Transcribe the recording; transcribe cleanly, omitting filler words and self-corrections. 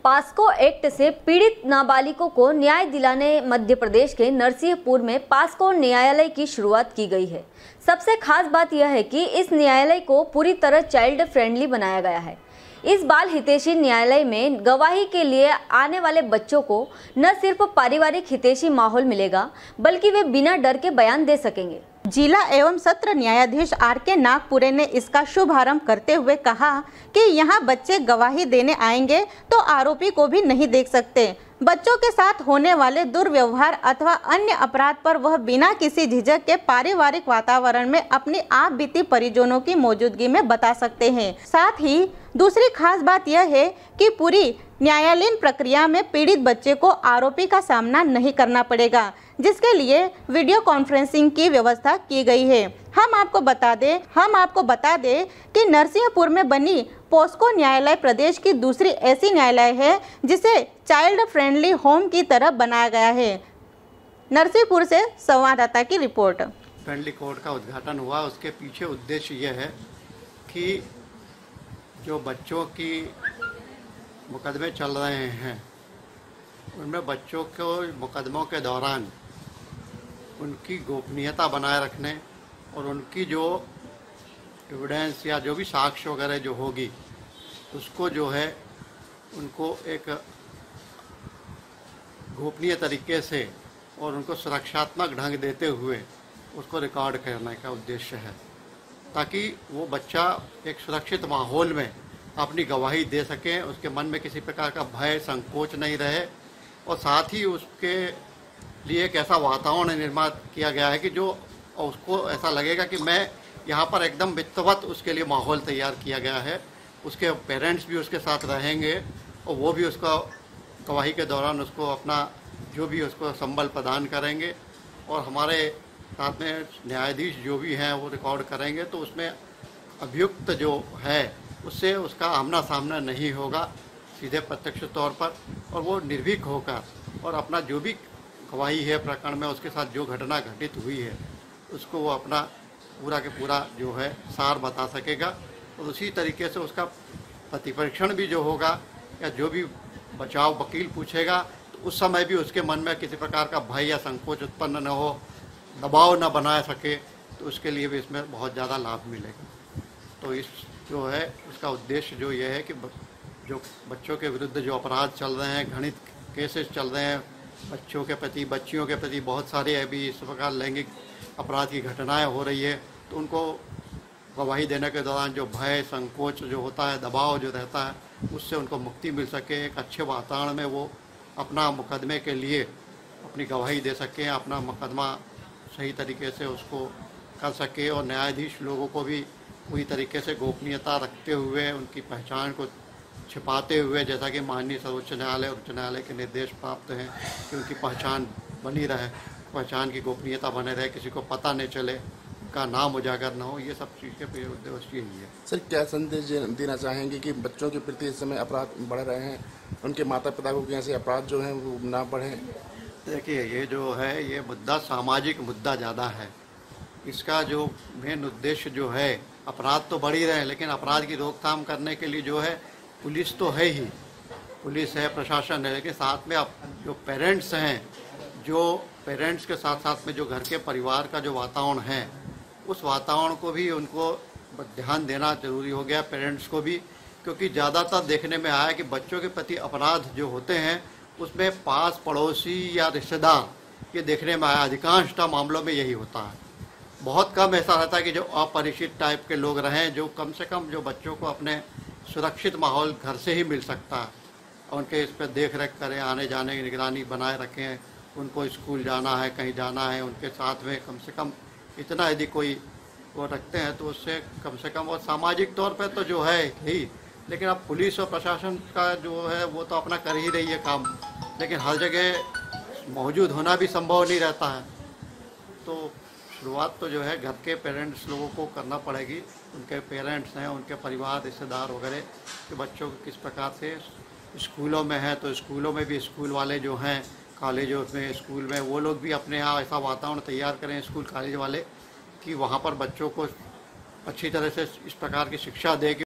POCSO act से पीड़ित नाबालिगों को न्याय दिलाने मध्य प्रदेश के नरसिंहपुर में पास्को न्यायालय की शुरुआत की गई है। सबसे खास बात यह है कि इस न्यायालय को पूरी तरह चाइल्ड फ्रेंडली बनाया गया है। इस बाल हितैषी न्यायालय में गवाही के लिए आने वाले बच्चों को न सिर्फ पारिवारिक हितैषी माहौल मिलेगा, बल्कि वे बिना डर के बयान दे सकेंगे। जिला एवं सत्र न्यायाधीश आर.के. नागपुरे ने इसका शुभारंभ करते हुए कहा कि यहाँ बच्चे गवाही देने आएंगे तो आरोपी को भी नहीं देख सकते। बच्चों के साथ होने वाले दुर्व्यवहार अथवा अन्य अपराध पर वह बिना किसी झिझक के पारिवारिक वातावरण में अपनी आप बीती परिजनों की मौजूदगी में बता सकते हैं। साथ ही दूसरी खास बात यह है कि पूरी न्यायालयीन प्रक्रिया में पीड़ित बच्चे को आरोपी का सामना नहीं करना पड़ेगा, जिसके लिए वीडियो कॉन्फ्रेंसिंग की व्यवस्था की गई है। हम आपको बता दें कि नरसिंहपुर में बनी पोस्को न्यायालय प्रदेश की दूसरी ऐसी न्यायालय है जिसे चाइल्ड फ्रेंडली होम की तरह बनाया गया है। नरसिंहपुर से संवाददाता की रिपोर्ट। फ्रेंडली कोर्ट का उद्घाटन हुआ, उसके पीछे उद्देश्य यह है कि जो बच्चों की मुकदमे चल रहे हैं उनमें बच्चों को मुकदमों के दौरान उनकी गोपनीयता बनाए रखने और उनकी जो एविडेंस या जो भी साक्ष्य वगैरह जो होगी उसको जो है उनको एक गोपनीय तरीके से और उनको सुरक्षात्मक ढंग देते हुए उसको रिकॉर्ड करने का उद्देश्य है, ताकि वो बच्चा एक सुरक्षित माहौल में अपनी गवाही दे सके, उसके मन में किसी प्रकार का भय संकोच नहीं रहे और साथ ही उसके लिए एक ऐसा वातावरण निर्माण किया गया है कि जो उसको ऐसा लगेगा कि मैं यहाँ पर एकदम वित्तवत उसके लिए माहौल तैयार किया गया है। उसके पेरेंट्स भी उसके साथ रहेंगे और वो भी उसका गवाही के दौरान उसको अपना जो भी उसको संबल प्रदान करेंगे और हमारे साथ में न्यायाधीश जो भी हैं वो रिकॉर्ड करेंगे, तो उसमें अभियुक्त जो है उससे उसका आमना सामना नहीं होगा सीधे प्रत्यक्ष तौर पर, और वो निर्भीक होकर और अपना जो भी गवाही है प्रकरण में उसके साथ जो घटना घटित हुई है उसको वो अपना पूरा के पूरा जो है सार बता सकेगा। और उसी तरीके से उसका प्रतिपरीक्षण भी जो होगा या जो भी बचाव वकील पूछेगा तो उस समय भी उसके मन में किसी प्रकार का भय या संकोच उत्पन्न न हो, दबाव न बना सके, तो उसके लिए भी इसमें बहुत ज़्यादा लाभ मिलेगा। तो इस जो है उसका उद्देश्य जो ये है कि जो बच्चों के विरुद्ध जो अपराध चल रहे हैं, घृणित केसेस चल रहे हैं बच्चों के प्रति, बच्चियों के प्रति बहुत सारे अभी इस प्रकार लैंगिक अपराध की घटनाएं हो रही है, तो उनको गवाही देने के दौरान जो भय संकोच जो होता है, दबाव जो रहता है, उससे उनको मुक्ति मिल सके, एक अच्छे वातावरण में वो अपना मुकदमे के लिए अपनी गवाही दे सकें, अपना मुकदमा सही तरीके से उसको कर सके और न्यायाधीश लोगों को भी पूरी तरीके से गोपनीयता रखते हुए उनकी पहचान को छिपाते हुए, जैसा कि माननीय सर्वोच्च न्यायालय और उच्च न्यायालय के निर्देश प्राप्त हैं कि उनकी पहचान बनी रहे, पहचान की गोपनीयता बने रहे, किसी को पता नहीं चले, का नाम उजागर न हो, ये सब चीज़ के उद्देश्य यही है। सर, क्या संदेश देना चाहेंगे कि बच्चों के प्रति इस समय अपराध बढ़ रहे हैं, उनके माता पिता को कैसे अपराध जो हैं वो ना बढ़ें? देखिए, ये जो है ये मुद्दा सामाजिक मुद्दा ज़्यादा है। इसका जो मेन उद्देश्य जो है, अपराध तो बढ़ ही रहे हैं लेकिन अपराध की रोकथाम करने के लिए जो है पुलिस तो है ही, पुलिस है, प्रशासन है, लेकिन साथ में अब जो पेरेंट्स हैं, जो पेरेंट्स के साथ साथ में जो घर के परिवार का जो वातावरण है उस वातावरण को भी उनको ध्यान देना जरूरी हो गया, पेरेंट्स को भी, क्योंकि ज़्यादातर देखने में आया कि बच्चों के प्रति अपराध जो होते हैं उसमें पास पड़ोसी या रिश्तेदार, ये देखने में आया अधिकांशतः मामलों में यही होता है। बहुत कम ऐसा रहता है कि जो अपरिचित टाइप के लोग रहें, जो कम से कम जो बच्चों को अपने सुरक्षित माहौल घर से ही मिल सकता है और उनके इस पर देख रेख करें, आने जाने की निगरानी बनाए रखें, उनको स्कूल जाना है, कहीं जाना है, उनके साथ में कम से कम इतना यदि कोई वो रखते हैं तो उससे कम से कम, और सामाजिक तौर पर तो जो है ही, लेकिन अब पुलिस और प्रशासन का जो है वो तो अपना कर ही रही है काम, लेकिन हर जगह मौजूद होना भी संभव नहीं रहता है। तो शुरुआत तो जो है घर के पेरेंट्स लोगों को करना पड़ेगी, उनके पेरेंट्स हैं, उनके परिवार रिश्तेदार वगैरह कि बच्चों को किस प्रकार से, स्कूलों में है तो स्कूलों में भी स्कूल वाले जो हैं, कॉलेजों में, स्कूल में, वो लोग भी अपने यहाँ ऐसा वातावरण तैयार करें स्कूल कॉलेज वाले कि वहाँ पर बच्चों को अच्छी तरह से इस प्रकार की शिक्षा दें कि